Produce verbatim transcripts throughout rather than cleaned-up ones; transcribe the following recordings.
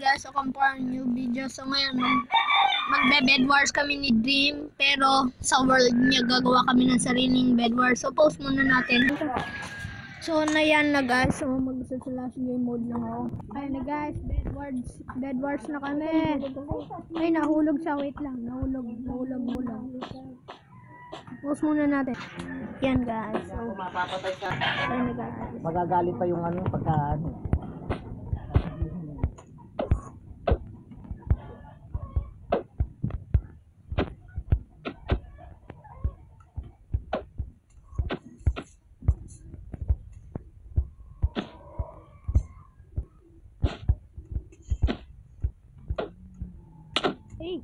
guys, welcome for a new video. So ngayon, mag magbe-bed wars kami ni Dream, pero sa world niya gagawa kami ng sariling bed wars. So pause muna natin. So na yan na guys, so mag-slash game mode lang ako. Ayun na guys, bed wars, bed wars na kami. Ay, nahulog sa wait lang, nahulog, nahulog, nahulog. Pause muna natin. Yan guys. So, mapapatay ka. ayun na guys. Magagalit pa yung ano, pagka ano. Hey.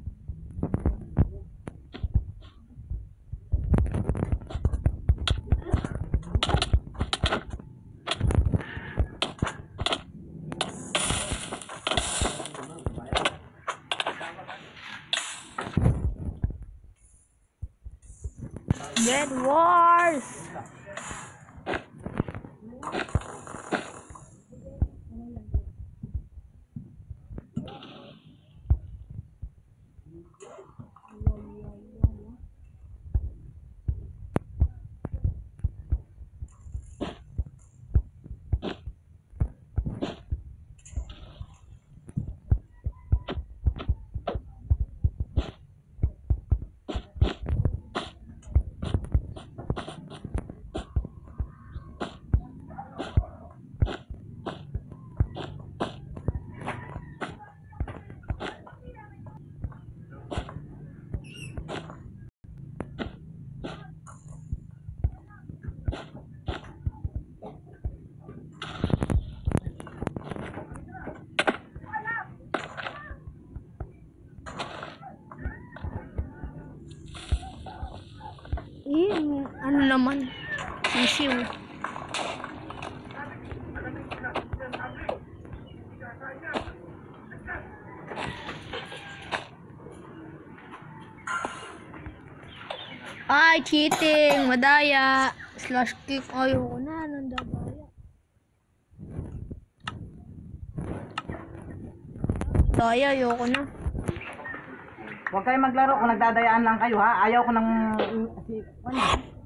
Bed wars. Eh, ano naman? Issue. Ay, cheating! Madaya! Slash kick. Ayoko na. Nandabaya. Daya, ayoko na. Huwag kayo maglaro kung nagdadayaan lang kayo ha. Ayaw ko ng si ano.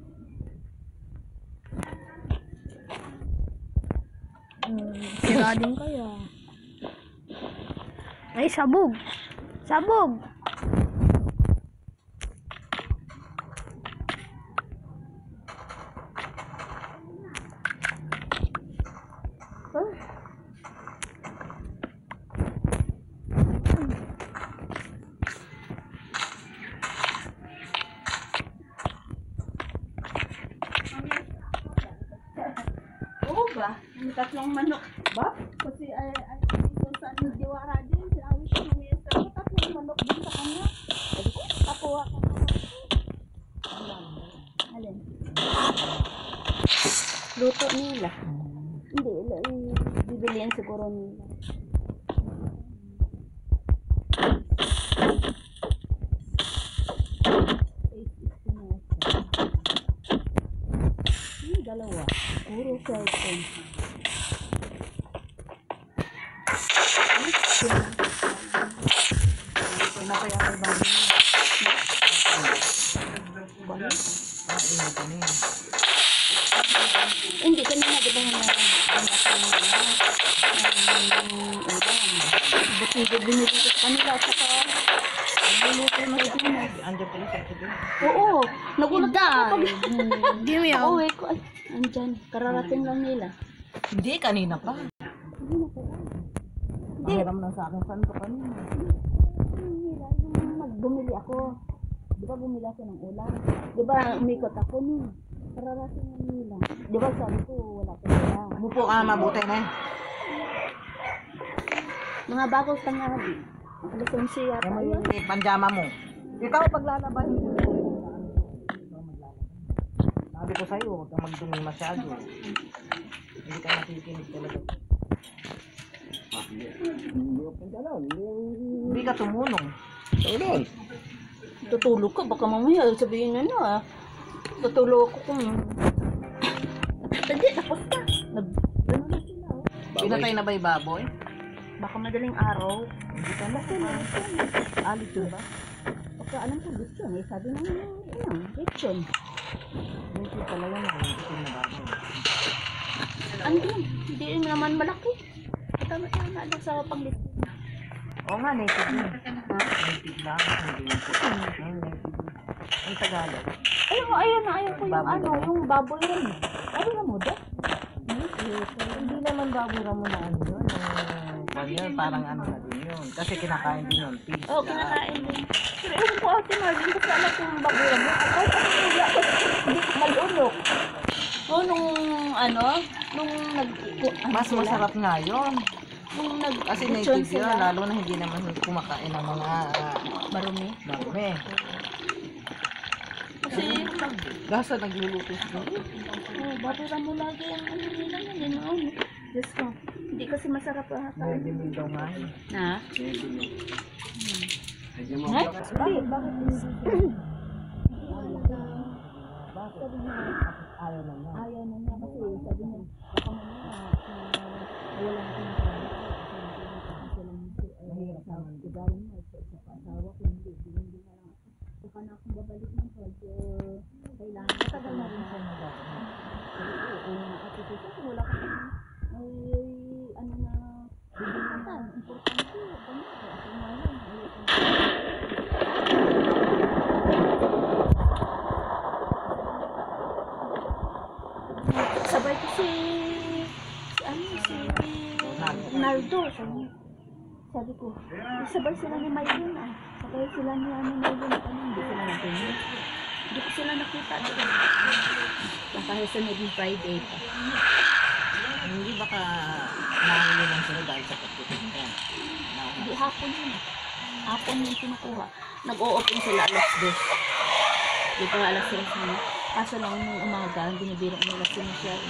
Hmm, sira din kaya. Ay, sabog! Sabog! Huh? Oo ba? Ang tatlong manok ba? Kasi ay ay kung saan yung diwara din, si Awis yung may isa. Tatlong manok din sa kanya. Kapuha ka naman. Alin? Luto nila. Hindi, bibilihan siguro nila. Yung dalawa. Puro cellphone. Ito na kaya kay Bani. Bani? Ah, ina pa niya. Hindi, kanina di ba yung ulam? Buti binilipat kanila at saka nagluluto na rin. Andiyan pala sa akin. Oo, nagulat ako pag Give me pauwi ko. Ay, andyan, kararating lang nila. Hindi, kanina pa. Hindi na pala. Pahiram lang sa akin. Saan ko kanina? Nila, yung nagbumili ako. Di ba bumili ako ng ulam? Di ba umikot ako nun? Kararating lang nila. Di ba sabi ko, wala pa sila. Umupo ka mabuti na eh. Mga bagong tanghali. Nakalisensya Yan pa mo yun. yung panjama mo. Ikaw paglalaban. Sabi ko sa'yo, huwag kang magdumi masyado. Hindi ka nakikinig talaga. Hindi ka tumunong. Tulog. Tutulog ka, baka mamaya sabihin na na ah. Tutulog ako kung... Tadi, tapos na. Nag... Ano na sila oh. Pinatay na ba yung baboy? Baka madaling araw. Hindi ka na. Laki na lechon. Ah, lechon ba? Baka alam ko lechon eh. Sabi naman yung inang lechon. Lechon talaga na. Lechon na ba? Andun, hindi naman malaki. Tama-tama lang sa pang lechon. Oo nga, native yun. Native lang. Hindi yun po. Ang native. Ang Tagalog. Ayun, ayun na, ayun ko yung Baboy ano, ramo? yung baboy rin. Baboy ramo daw. Hindi naman babura mo na ano yun. Ano yun, parang ano na din yun. Kasi kinakain din yun. Fish. Oo, oh, kinakain din. Pero ewan ko ate Marlene, kasi alam ko yung baboy ramo. Ay, ako wala ko. Hindi ko malunok. Oo, nung ano, nung nag... ano Mas sila? masarap nga yun. Nung nag... Kasi lechon native yun, lalo na hindi naman kumakain ng mga uh, marumi. marumi. Kasi, Gasa nagluluto sila. oh, baboy ramo lagi ang ano nila yun. Yung ano. Diyos ko. Hindi kasi masarap ah. Pwede mo daw nga yun. Na? Pwede mo. Ay? Bakit? Bakit hindi? Bakit? Ayaw na nga. Ayaw na niya kasi sabi niya, baka mamaya uh, wala na kong Mahirap naman. gaya mo, sa asawa ko, hindi, hindi na lang. Baka na akong babalik ng pag kailangan. Matagal na rin siya nagagawa. Oo, ate ko kasi wala ka may ano na bibigyan. Importante, ano, ako ngayon. Sabay ko si si ano si Naldo sabi, sabi ko sabay sila ni Maylin ah sabay sila ni ano Maylin ano hindi sila natin hindi ko sila nakita doon baka sunod ng Friday pa Hindi baka nahuli lang sila dahil sa pagtitinda. hindi hapon yun hapon yung kinukuha nag-o-open sila alas dos di ba alas tres na kaso lang nung umaga binibiro nila si Michelle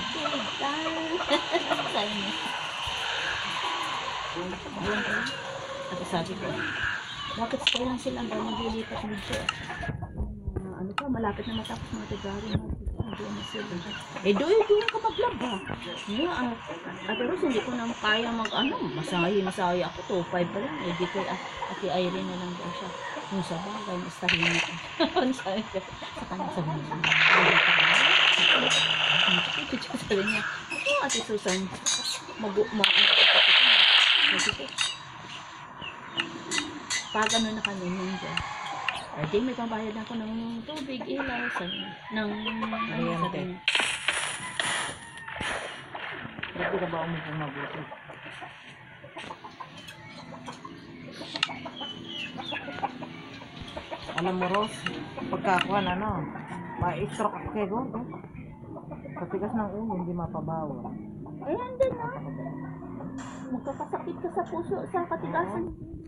sabi niya ayun ko at sabi ko bakit stay lang sila ba naglilipat dito uh, ano pa malapit na matapos mga tigari na doon na sila eh doon doon ka maglaba yeah, uh, at pero hindi ko na kaya mag ano masahi masahi ako to five pa lang eh di ko at ati Irene na lang daw siya yung sa bagay mas tahimik ano sabi ko sa kanya sabi niya sabi niya ako ati Susan mag mag pag ano na kami nun dyan ay di may pambayad ako ng tubig ilaw sa ng ano sabi niya Pwede ka ba umupo mabuti? Alam mo, Ros, pagkakuan, ano, ma-stroke ako kay Gordo. Katigas ng ulo, hindi mapabawa. ayan din ha magkakasakit ka sa puso sa katigasan